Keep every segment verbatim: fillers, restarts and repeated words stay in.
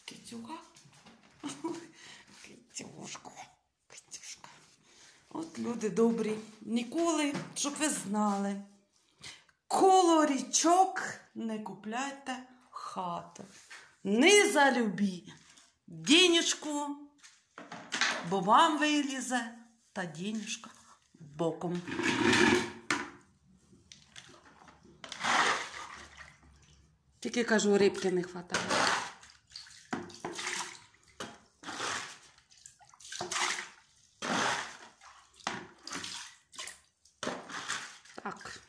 Китюха. Китюшка. Китюшка. От люди добрі. Ніколи, щоб ви знали, коло річок не купляйте хату. Не за любі. Денежку, бо вам вилізе, та денежка боком. Тільки, кажу, рибки не хватає. Так.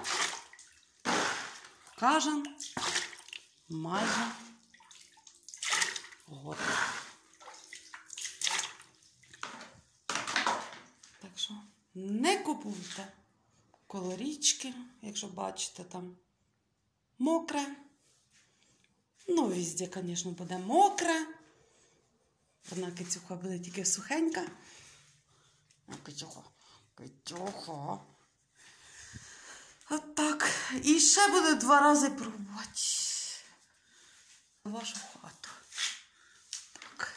Кажан майже готовий. Так що не купуйте коло річки, якщо бачите, там мокре. Ну, везде, звісно, буде мокре. Одна Китюха буде тільки сухенька. А Китюха, Китюха. От так. І ще буду два рази пробувати вашу хату. Так.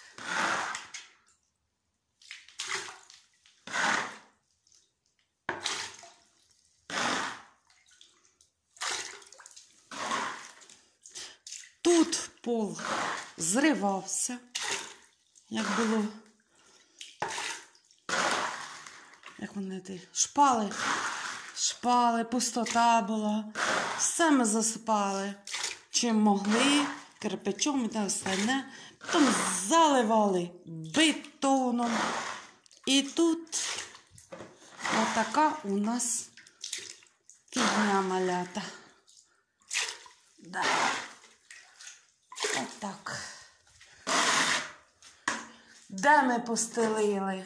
Тут пол зривався, як було, як вони ті, шпали, шпали, пустота була, все ми засипали, чим могли, кирпичом і так остальне, потім заливали бетоном, і тут отака у нас фігня малята. Да. Отак. Де ми постелили?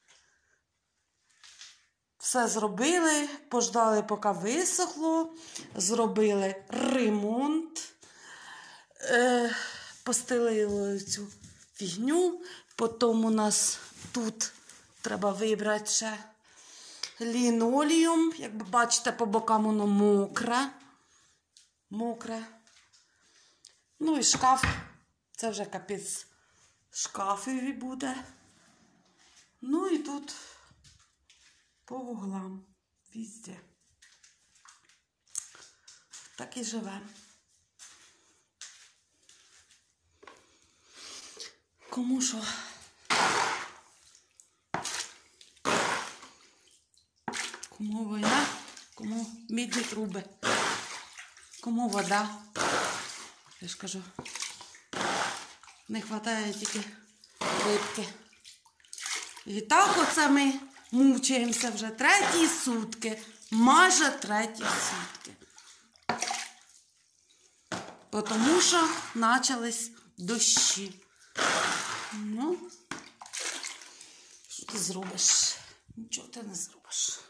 Все зробили, пождали, поки висохло, зробили ремонт, е, постелили цю фігню, потім у нас тут треба вибрати ще лінолеум, як ви бачите, по бокам воно мокре, мокре. Ну і шкаф, це вже капець шкафові буде. Ну і тут по вуглам, везде. Так і живемо. Кому що? Кому війна, кому мідні труби, кому вода. Я ж кажу, не вистачає тільки рибки. І так оце ми мучаємося вже треті сутки. Майже треті сутки. Тому що почались дощі. Ну, що ти зробиш? Нічого ти не зробиш.